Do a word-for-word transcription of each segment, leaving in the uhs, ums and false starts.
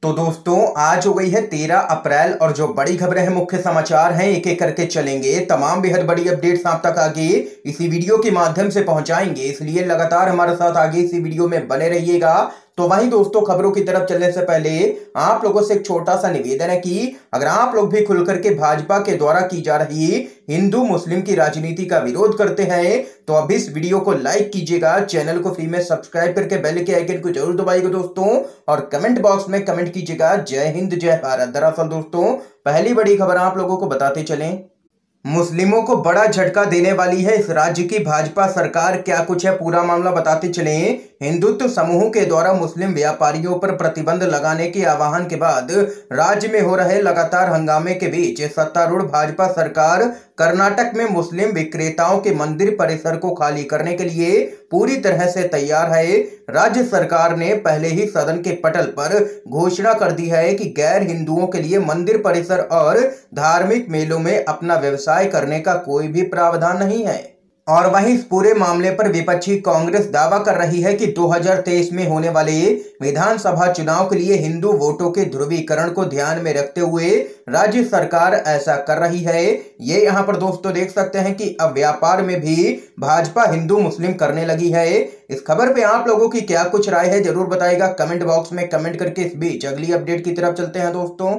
तो दोस्तों आज हो गई है तेरह अप्रैल और जो बड़ी खबरें हैं, मुख्य समाचार हैं, एक एक करके चलेंगे। तमाम बेहद बड़ी अपडेट्स आप तक आगे इसी वीडियो के माध्यम से पहुंचाएंगे, इसलिए लगातार हमारे साथ आगे इसी वीडियो में बने रहिएगा। तो वहीं दोस्तों खबरों की तरफ चलने से पहले आप लोगों से एक छोटा सा निवेदन है कि अगर आप लोग भी खुलकर के भाजपा के द्वारा की जा रही हिंदू मुस्लिम की राजनीति का विरोध करते हैं तो अब इस वीडियो को लाइक कीजिएगा, चैनल को फ्री में सब्सक्राइब करके बेल के आइकन को जरूर दबाइएगा दोस्तों, और कमेंट बॉक्स में कमेंट कीजिएगा जय हिंद जय भारत। दरअसल दोस्तों पहली बड़ी खबर आप लोगों को बताते चलें, मुस्लिमों को बड़ा झटका देने वाली है इस राज्य की भाजपा सरकार। क्या कुछ है पूरा मामला बताते चलें। हिंदुत्व समूह के द्वारा मुस्लिम व्यापारियों पर प्रतिबंध लगाने के आह्वान के बाद राज्य में हो रहे लगातार हंगामे के बीच सत्तारूढ़ भाजपा सरकार कर्नाटक में मुस्लिम विक्रेताओं के मंदिर परिसर को खाली करने के लिए पूरी तरह से तैयार है। राज्य सरकार ने पहले ही सदन के पटल पर घोषणा कर दी है कि गैर हिंदुओं के लिए मंदिर परिसर और धार्मिक मेलों में अपना व्यवसाय करने का कोई भी प्रावधान नहीं है। और वहीं इस पूरे मामले पर विपक्षी कांग्रेस दावा कर रही है कि दो हज़ार तेईस में होने वाले विधानसभा चुनाव के लिए हिंदू वोटों के ध्रुवीकरण को ध्यान में रखते हुए राज्य सरकार ऐसा कर रही है। ये यहाँ पर दोस्तों देख सकते हैं कि अब व्यापार में भी भाजपा हिंदू मुस्लिम करने लगी है। इस खबर पे आप लोगों की क्या कुछ राय है जरूर बताइएगा कमेंट बॉक्स में कमेंट करके। इस बीच अगली अपडेट की तरफ चलते हैं दोस्तों।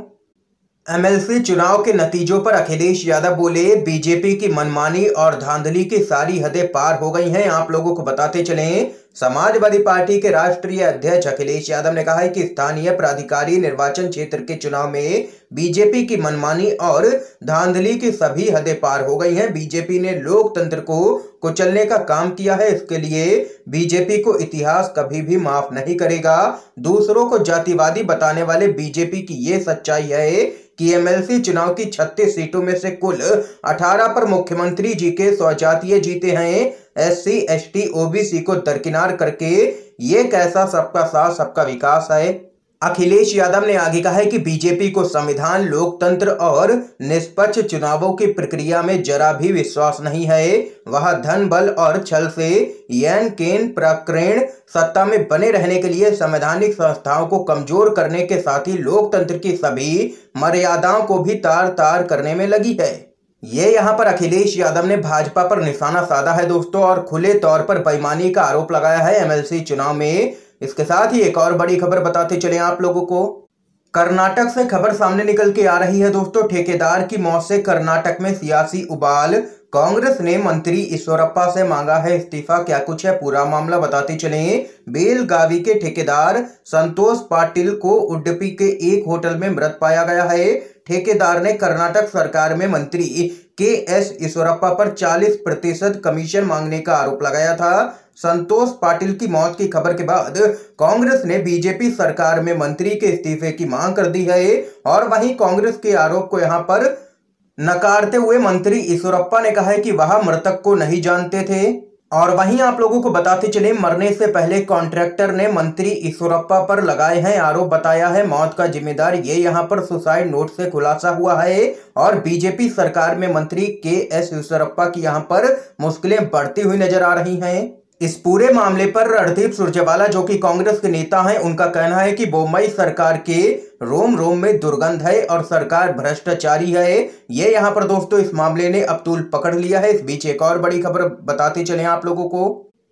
एमएलसी चुनाव के नतीजों पर अखिलेश यादव बोले, बीजेपी की मनमानी और धांधली की सारी हदें पार हो गई हैं। आप लोगों को बताते चलें, समाजवादी पार्टी के राष्ट्रीय अध्यक्ष अखिलेश यादव ने कहा है कि स्थानीय प्राधिकारी निर्वाचन क्षेत्र के चुनाव में बीजेपी की मनमानी और धांधली की सभी हदें पार हो गई हैं। बीजेपी ने लोकतंत्र को कुचलने का काम किया है, इसके लिए बीजेपी को इतिहास कभी भी माफ नहीं करेगा। दूसरों को जातिवादी बताने वाले बीजेपी की ये सच्चाई है कि एमएलसी चुनाव की छत्तीस सीटों में से कुल अठारह पर मुख्यमंत्री जी के स्वजातीय जीते हैं। एससी एसटी ओबीसी को दरकिनार करके ये कैसा सबका साथ सबका विकास है। अखिलेश यादव ने आगे कहा है कि बीजेपी को संविधान, लोकतंत्र और निष्पक्ष चुनावों की प्रक्रिया में जरा भी विश्वास नहीं है। वह धन बल और छल से यैन केन प्रकरण सत्ता में बने रहने के लिए संवैधानिक संस्थाओं को कमजोर करने के साथ ही लोकतंत्र की सभी मर्यादाओं को भी तार तार करने में लगी है। ये यहाँ पर अखिलेश यादव ने भाजपा पर निशाना साधा है दोस्तों, और खुले तौर पर बेईमानी का आरोप लगाया है एमएलसी चुनाव में। इसके साथ ही एक और बड़ी खबर बताते चले आप लोगों को। कर्नाटक से खबर सामने निकल के आ रही है दोस्तों, ठेकेदार की मौत से कर्नाटक में सियासी उबाल। कांग्रेस ने मंत्री ईश्वरप्पा से मांगा है इस्तीफा। क्या कुछ है पूरा मामला बताते चलें। बेलगावी के ठेकेदार संतोष पाटिल को उडुपी के एक होटल में मृत पाया गया है। ठेकेदार ने कर्नाटक सरकार में मंत्री के एस ईश्वरप्पा पर चालीस प्रतिशत कमीशन मांगने का आरोप लगाया था। संतोष पाटिल की मौत की खबर के बाद कांग्रेस ने बीजेपी सरकार में मंत्री के इस्तीफे की मांग कर दी है, और वहीं कांग्रेस के आरोप को यहां पर नकारते हुए मंत्री ईश्वरप्पा ने कहा है कि वह मृतक को नहीं जानते थे। और वहीं आप लोगों को बताते चले, मरने से पहले कॉन्ट्रैक्टर ने मंत्री ईश्वरप्पा पर लगाए हैं आरोप, बताया है मौत का जिम्मेदार। ये यहां पर सुसाइड नोट से खुलासा हुआ है, और बीजेपी सरकार में मंत्री के एस ईश्वरप्पा की यहां पर मुश्किलें बढ़ती हुई नजर आ रही हैं। इस पूरे मामले पर रणदीप सुरजेवाला जो कि कांग्रेस के नेता हैं, उनका कहना है कि बोम्मई सरकार के रोम रोम में दुर्गंध है और सरकार भ्रष्टाचारी है। ये यहाँ पर दोस्तों इस मामले ने अब तूल पकड़ लिया है। इस बीच एक और बड़ी खबर बताते चले आप लोगों को।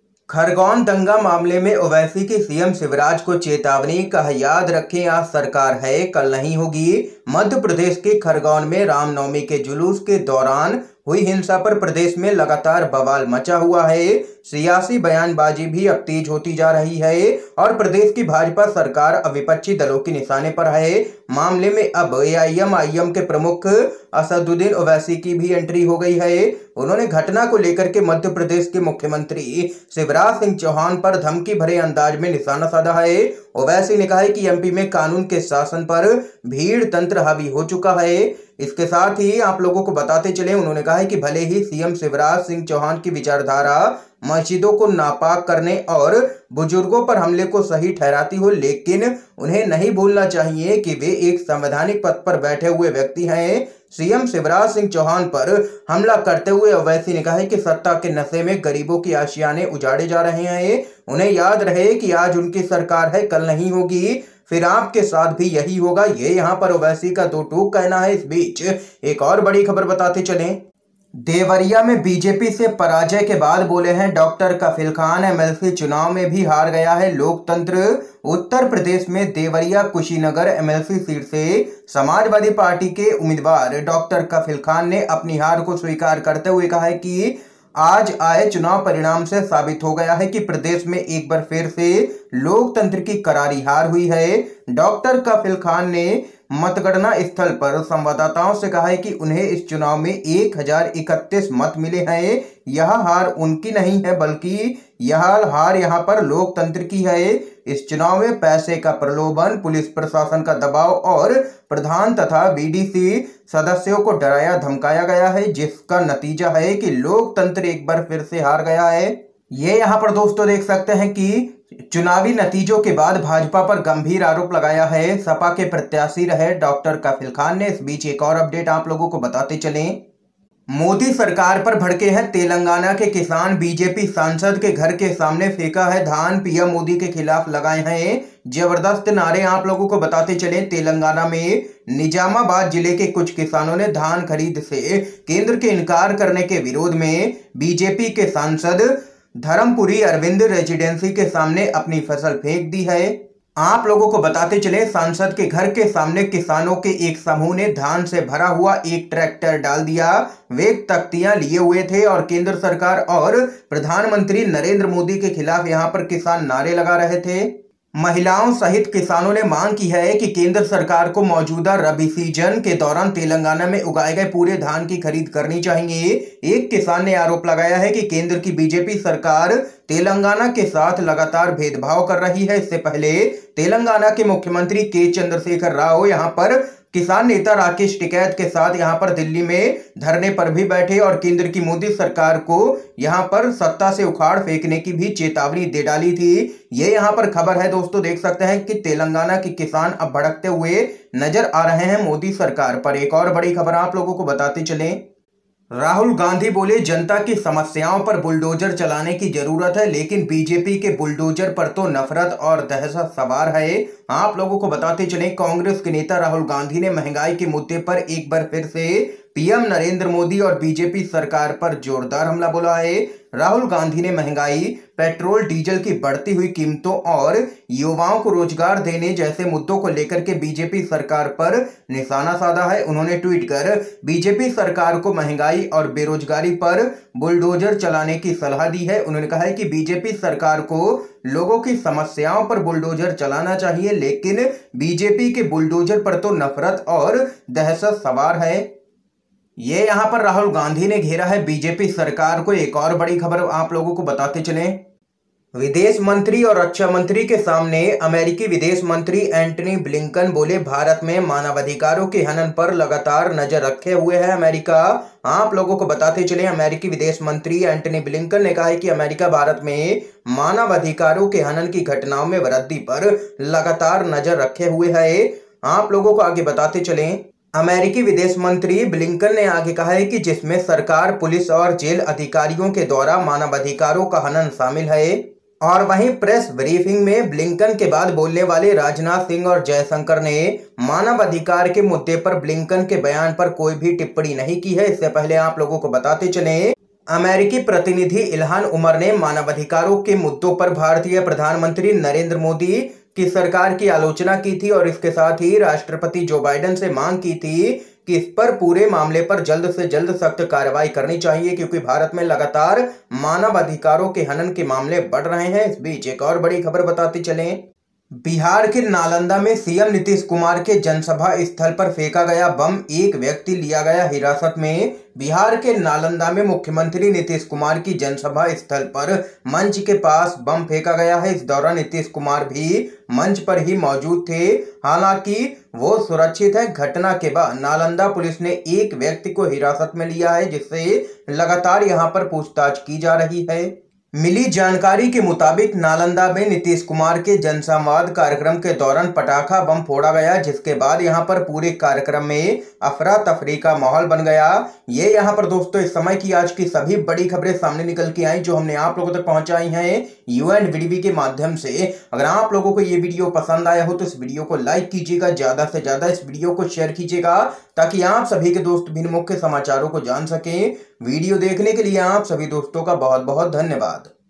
खरगोन दंगा मामले में ओवैसी की सीएम शिवराज को चेतावनी, कहा याद रखें आज सरकार है कल नहीं होगी। मध्य प्रदेश के खरगोन में रामनवमी के जुलूस के दौरान हुई हिंसा पर प्रदेश में लगातार बवाल मचा हुआ है। सियासी बयानबाजी भी अब तेज होती जा रही है, और प्रदेश की भाजपा सरकार अब विपक्षी दलों के निशाने पर है। मामले में अब एआईएमआईएम के प्रमुख असदुद्दीन ओवैसी की भी एंट्री हो गई है। उन्होंने घटना को लेकर के मध्य प्रदेश के मुख्यमंत्री शिवराज सिंह चौहान पर धमकी भरे अंदाज में निशाना साधा है। ओवैसी ने कहा है कि एमपी में कानून के शासन पर भीड़ तंत्र हावी हो चुका है। इसके साथ ही आप लोगों को बताते चले, उन्होंने कहा है कि भले ही सीएम शिवराज सिंह चौहान की विचारधारा मस्जिदों को नापाक करने और बुजुर्गों पर हमले को सही ठहराती हो, लेकिन उन्हें नहीं भूलना चाहिए कि वे एक संवैधानिक पद पर बैठे हुए व्यक्ति हैं। सीएम शिवराज सिंह चौहान पर हमला करते हुए ओवैसी ने कहा है कि सत्ता के नशे में गरीबों की आशियाने उजाड़े जा रहे हैं। उन्हें याद रहे कि आज उनकी सरकार है कल नहीं होगी। फिर आपके साथ भी यही होगा, ये यहाँ पर ओवैसी का दो टूक कहना है। इस बीच एक और बड़ी खबर बताते चलें। देवरिया में बीजेपी से पराजय के बाद बोले हैं डॉक्टर कफील खान, एमएलसी चुनाव में भी हार गया है लोकतंत्र। उत्तर प्रदेश में देवरिया कुशीनगर एमएलसी सीट से समाजवादी पार्टी के उम्मीदवार डॉक्टर कफील खान ने अपनी हार को स्वीकार करते हुए कहा है कि आज आए चुनाव परिणाम से साबित हो गया है कि प्रदेश में एक बार फिर से लोकतंत्र की करारी हार हुई है। डॉक्टर कफील खान ने मतगणना स्थल पर संवाददाताओं से कहा है कि उन्हें इस चुनाव में एक हजार इकतीस मत मिले हैं। यह हार उनकी नहीं है, बल्कि यह हार यहां पर लोकतंत्र की है। इस चुनाव में पैसे का प्रलोभन, पुलिस प्रशासन का दबाव और प्रधान तथा बीडीसी सदस्यों को डराया धमकाया गया है, जिसका नतीजा है कि लोकतंत्र एक बार फिर से हार गया है। ये यहाँ पर दोस्तों देख सकते हैं कि चुनावी नतीजों के बाद भाजपा पर गंभीर आरोप लगाया है सपा के प्रत्याशी रहे डॉक्टर कफील खान ने। इस बीच एक और अपडेट आप लोगों को बताते चलें। मोदी सरकार पर भड़के हैं तेलंगाना के किसान, बीजेपी सांसद के घर के सामने फेंका है धान, पीएम मोदी के खिलाफ लगाए हैं जबरदस्त नारे। आप लोगों को बताते चले, तेलंगाना में निजामाबाद जिले के कुछ किसानों ने धान खरीद से केंद्र के इनकार करने के विरोध में बीजेपी के सांसद धर्मपुरी अरविंद रेजिडेंसी के सामने अपनी फसल फेंक दी है। आप लोगों को बताते चले, सांसद के घर के सामने किसानों के एक समूह ने धान से भरा हुआ एक ट्रैक्टर डाल दिया। वे तख्तियां लिए हुए थे और केंद्र सरकार और प्रधानमंत्री नरेंद्र मोदी के खिलाफ यहां पर किसान नारे लगा रहे थे। महिलाओं सहित किसानों ने मांग की है कि केंद्र सरकार को मौजूदा रबी सीजन के दौरान तेलंगाना में उगाए गए पूरे धान की खरीद करनी चाहिए। एक किसान ने आरोप लगाया है कि केंद्र की बीजेपी सरकार तेलंगाना के साथ लगातार भेदभाव कर रही है। इससे पहले तेलंगाना के मुख्यमंत्री के चंद्रशेखर राव यहां पर किसान नेता राकेश टिकैत के साथ यहां पर दिल्ली में धरने पर भी बैठे और केंद्र की मोदी सरकार को यहां पर सत्ता से उखाड़ फेंकने की भी चेतावनी दे डाली थी। ये यहां पर खबर है दोस्तों, देख सकते हैं कि तेलंगाना के किसान अब भड़कते हुए नजर आ रहे हैं मोदी सरकार पर। एक और बड़ी खबर आप लोगों को बताते चलें। राहुल गांधी बोले जनता की समस्याओं पर बुलडोजर चलाने की जरूरत है, लेकिन बीजेपी के बुलडोजर पर तो नफरत और दहशत सवार है। आप लोगों को बताते चलें, कांग्रेस के नेता राहुल गांधी ने महंगाई के मुद्दे पर एक बार फिर से पीएम नरेंद्र मोदी और बीजेपी सरकार पर जोरदार हमला बोला है। राहुल गांधी ने महंगाई, पेट्रोल डीजल की बढ़ती हुई कीमतों और युवाओं को रोजगार देने जैसे मुद्दों को लेकर के बीजेपी सरकार पर निशाना साधा है। उन्होंने ट्वीट कर बीजेपी सरकार को महंगाई और बेरोजगारी पर बुलडोजर चलाने की सलाह दी है। उन्होंने कहा है कि बीजेपी सरकार को लोगों की समस्याओं पर बुलडोजर चलाना चाहिए, लेकिन बीजेपी के बुलडोजर पर तो नफरत और दहशत सवार है। ये यहां पर राहुल गांधी ने घेरा है बीजेपी सरकार को। एक और बड़ी खबर आप लोगों को बताते चलें। विदेश मंत्री और रक्षा मंत्री के सामने अमेरिकी विदेश मंत्री एंटनी ब्लिंकन बोले भारत में मानवाधिकारों के हनन पर लगातार नजर रखे हुए है अमेरिका। आप लोगों को बताते चले, अमेरिकी विदेश मंत्री एंटनी ब्लिंकन ने कहा है कि अमेरिका भारत में मानवाधिकारों के हनन की घटनाओं में वृद्धि पर लगातार नजर रखे हुए है। आप लोगों को आगे बताते चलें। अमेरिकी विदेश मंत्री ब्लिंकन ने आगे कहा है कि जिसमें सरकार, पुलिस और जेल अधिकारियों के द्वारा मानवाधिकारों का हनन शामिल है। और वहीं प्रेस ब्रीफिंग में ब्लिंकन के बाद बोलने वाले राजनाथ सिंह और जयशंकर ने मानवाधिकार के मुद्दे पर ब्लिंकन के बयान पर कोई भी टिप्पणी नहीं की है। इससे पहले आप लोगों को बताते चले, अमेरिकी प्रतिनिधि इल्हान उमर ने मानवाधिकारों के मुद्दों पर भारतीय प्रधानमंत्री नरेंद्र मोदी की सरकार की आलोचना की थी और इसके साथ ही राष्ट्रपति जो बाइडेन से मांग की थी कि इस पर पूरे मामले पर जल्द से जल्द सख्त कार्रवाई करनी चाहिए, क्योंकि भारत में लगातार मानवाधिकारों के हनन के मामले बढ़ रहे हैं। इस बीच एक और बड़ी खबर बताते चलें। बिहार के नालंदा में सीएम नीतीश कुमार के जनसभा स्थल पर फेंका गया बम, एक व्यक्ति लिया गया हिरासत में। बिहार के नालंदा में मुख्यमंत्री नीतीश कुमार की जनसभा स्थल पर मंच के पास बम फेंका गया है। इस दौरान नीतीश कुमार भी मंच पर ही मौजूद थे, हालांकि वो सुरक्षित है। घटना के बाद नालंदा पुलिस ने एक व्यक्ति को हिरासत में लिया है, जिससे लगातार यहां पर पूछताछ की जा रही है। मिली जानकारी के मुताबिक नालंदा में नीतीश कुमार के जनसंवाद कार्यक्रम के दौरान पटाखा बम फोड़ा गया, जिसके बाद यहां पर पूरे कार्यक्रम में अफरा तफरी का माहौल बन गया। ये यहां पर दोस्तों इस समय की आज की सभी बड़ी खबरें सामने निकल के आई जो हमने आप लोगों तक पहुंचाई हैं यू एंड वीडीवी के माध्यम से। अगर आप लोगों को ये वीडियो पसंद आया हो तो इस वीडियो को लाइक कीजिएगा, ज्यादा से ज्यादा इस वीडियो को शेयर कीजिएगा ताकि आप सभी के दोस्त भी मुख्य समाचारों को जान सकें। वीडियो देखने के लिए आप सभी दोस्तों का बहुत बहुत धन्यवाद।